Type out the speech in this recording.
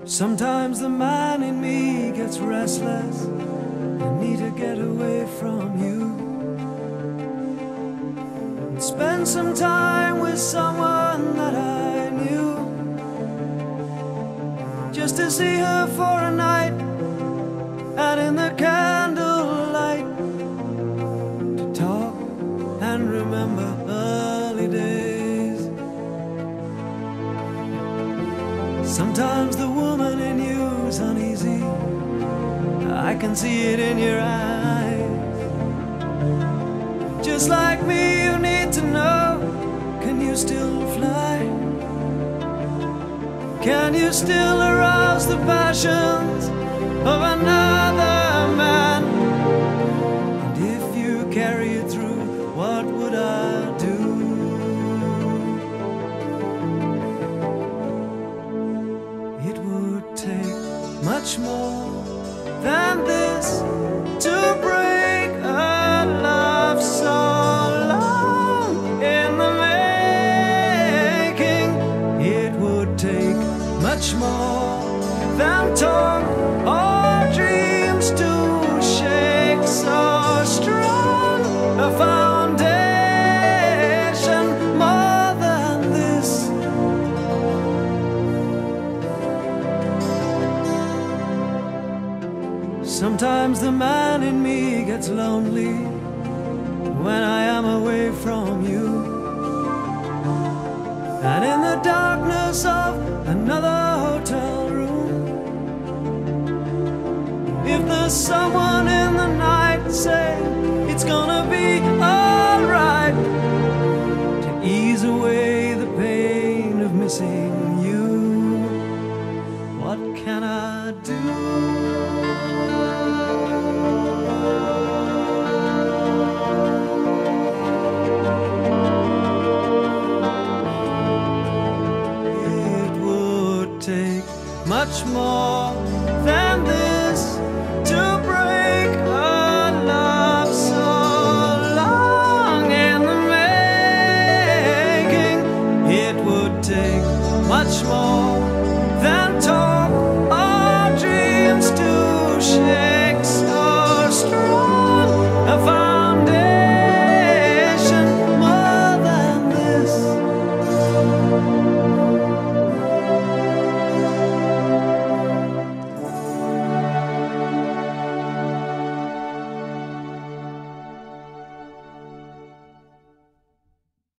Sometimes the man in me gets restless. I need to get away from you and spend some time with someone that I knew, just to see her for a night, and in the candlelight to talk and remember early days. Sometimes the woman in you's uneasy, I can see it in your eyes. Just like me, you need to know, can you still fly? Can you still arouse the passions of another man? And if you carry it through, what would I do? It would take much more than this to break a love so long in the making. It would take much more than talk or dreams to shake so strong a foundation. More than this. Sometimes the man in me gets lonely when I am away from you, and in the darkness of another hotel room, if there's someone in the night saying it's gonna be alright, to ease away the pain of missing you, what can I do? Much more than this to break a love so long in the making. It would take much more than talk